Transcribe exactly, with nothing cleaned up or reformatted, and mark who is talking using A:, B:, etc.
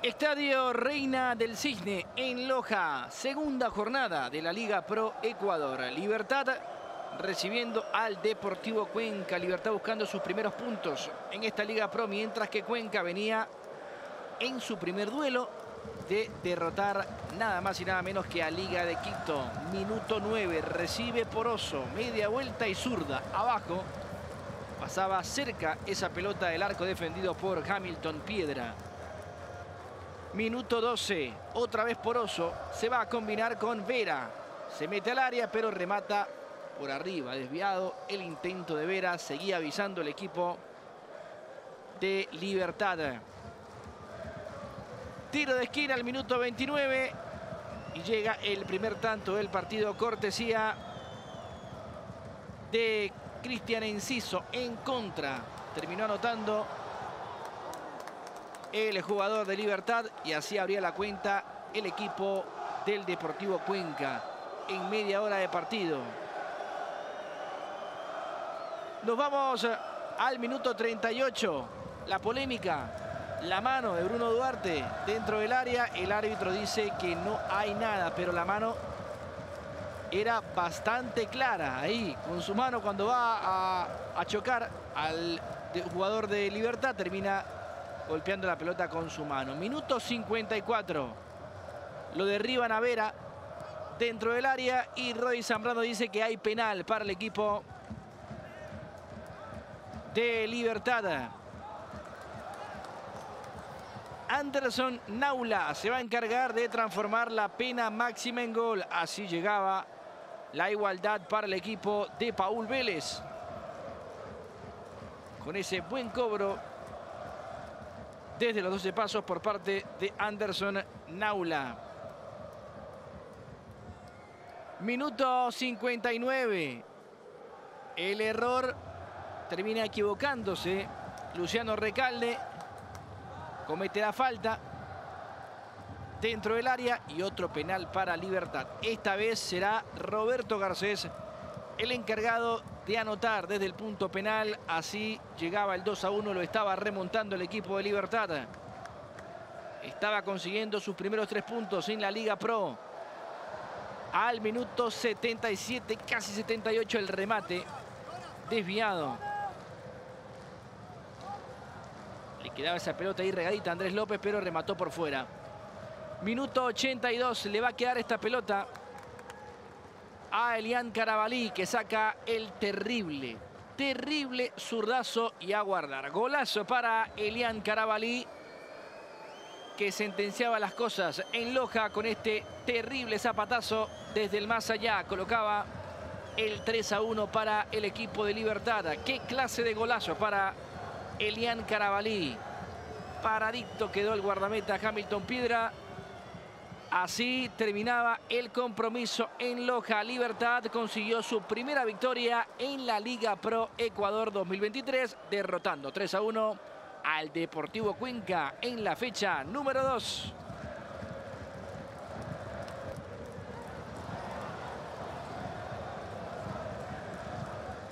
A: Estadio Reina del Cisne en Loja, segunda jornada de la Liga Pro Ecuador. Libertad recibiendo al Deportivo Cuenca. Libertad buscando sus primeros puntos en esta Liga Pro, mientras que Cuenca venía en su primer duelo de derrotar nada más y nada menos que a Liga de Quito. Minuto nueve, recibe Poroso, media vuelta y zurda, abajo. Pasaba cerca esa pelota del arco defendido por Hamilton Piedra. Minuto doce, otra vez Poroso, se va a combinar con Vera. Se mete al área, pero remata por arriba, desviado el intento de Vera. Seguía avisando el equipo de Libertad. Tiro de esquina al minuto veintinueve y llega el primer tanto del partido, cortesía de Cristian Enciso en contra. Terminó anotando el jugador de Libertad y así abría la cuenta el equipo del Deportivo Cuenca en media hora de partido. Nos vamos al minuto treinta y ocho. La polémica, la mano de Bruno Duarte dentro del área. El árbitro dice que no hay nada, pero la mano era bastante clara ahí, con su mano cuando va a, a chocar al de, jugador de Libertad, termina golpeando la pelota con su mano. Minuto cincuenta y cuatro. Lo derriban a Vera dentro del área y Roy Zambrano dice que hay penal para el equipo de Libertad. Anderson Naula se va a encargar de transformar la pena máxima en gol. Así llegaba la igualdad para el equipo de Paul Vélez. Con ese buen cobro desde los doce pasos por parte de Anderson Naula. Minuto cincuenta y nueve. El error termina equivocándose. Luciano Recalde comete la falta dentro del área y otro penal para Libertad. Esta vez será Roberto Garcés el encargado de anotar desde el punto penal. Así llegaba el dos a uno, lo estaba remontando el equipo de Libertad. Estaba consiguiendo sus primeros tres puntos en la Liga Pro. Al minuto setenta y siete, casi setenta y ocho, el remate desviado. Le quedaba esa pelota ahí regadita a Andrés López, pero remató por fuera. Minuto ochenta y dos, le va a quedar esta pelota a Elian Carabalí, que saca el terrible, terrible zurdazo y a guardar. Golazo para Elian Carabalí, que sentenciaba las cosas en Loja con este terrible zapatazo desde el más allá. Colocaba el tres a uno para el equipo de Libertad. Qué clase de golazo para Elian Carabalí. Paradito quedó el guardameta Hamilton Piedra. Así terminaba el compromiso en Loja. Libertad consiguió su primera victoria en la Liga Pro Ecuador dos mil veintitrés, derrotando tres a uno al Deportivo Cuenca en la fecha número dos.